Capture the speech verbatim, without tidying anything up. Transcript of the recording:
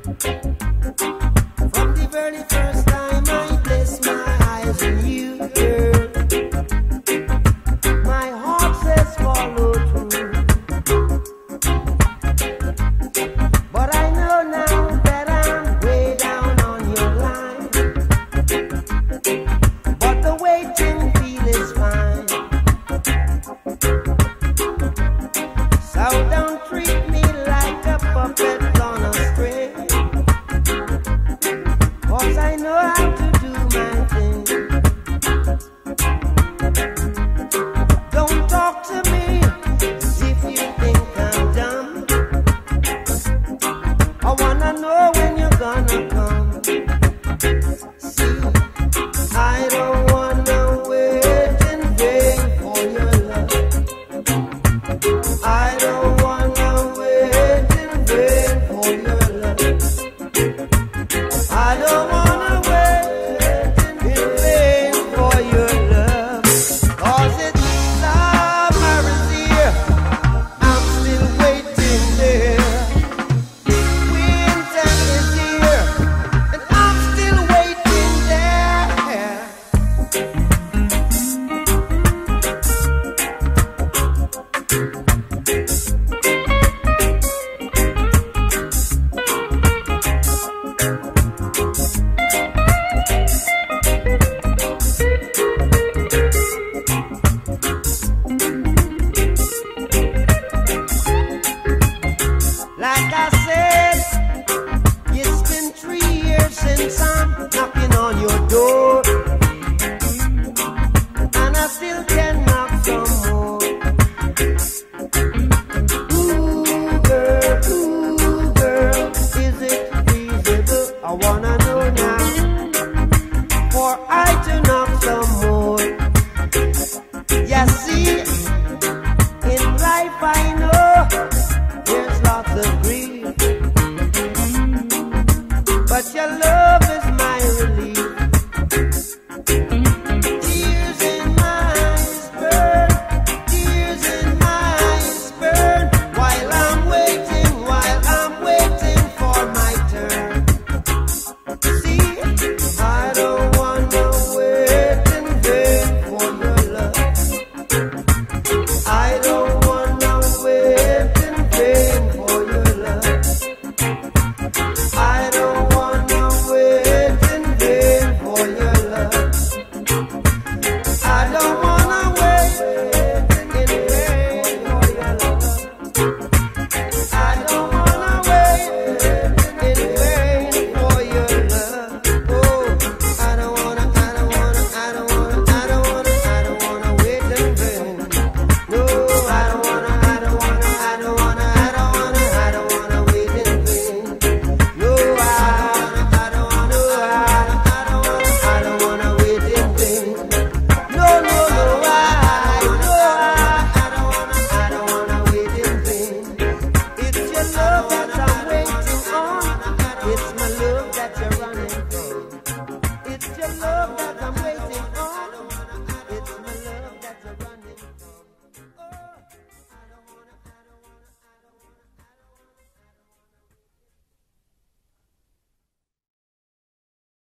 From the very first time I placed my eyes on you, girl, my heart says follow through. But I know now that I'm way down on your line. But the waiting feel is fine. So don't treat me like a puppet on a string, 'cause I know how to do my thing. Don't talk to me as if you think I'm dumb. I wanna know when you're gonna come. See, I don't wanna wait in vain for your love. I don't wanna wait in vain for your love. I don't wanna wait in vain for your love. 'Cause it's summer is here, I'm still waiting there. Winter is here, and I'm still waiting there.